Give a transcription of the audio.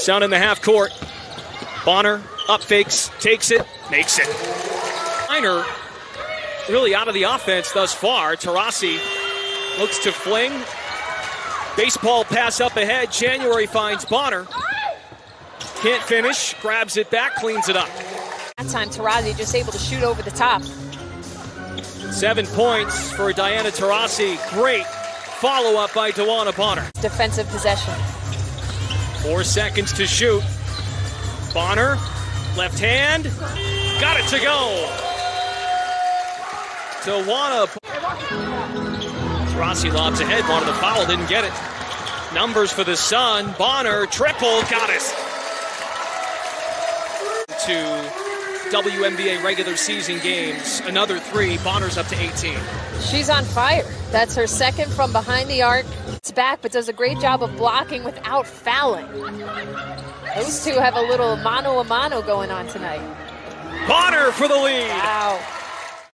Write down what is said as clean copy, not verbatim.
Sun in the half court. Bonner up fakes, takes it, makes it. Minor really out of the offense thus far. Taurasi looks to fling. Baseball pass up ahead. January finds Bonner. Can't finish, grabs it back, cleans it up. That time Taurasi just able to shoot over the top. 7 points for Diana Taurasi. Great follow-up by DeWanna Bonner. Defensive possession. 4 seconds to shoot. Bonner, left hand, got it to go. DeWanna. Taurasi lobs ahead, wanted the foul, didn't get it. Numbers for the Sun. Bonner, triple, got it. To WNBA regular season games, another 3. Bonner's up to 18. She's on fire. That's her second from behind the arc. It's back, but does a great job of blocking without fouling. Those two have a little mano-a-mano going on tonight. Bonner for the lead. Wow.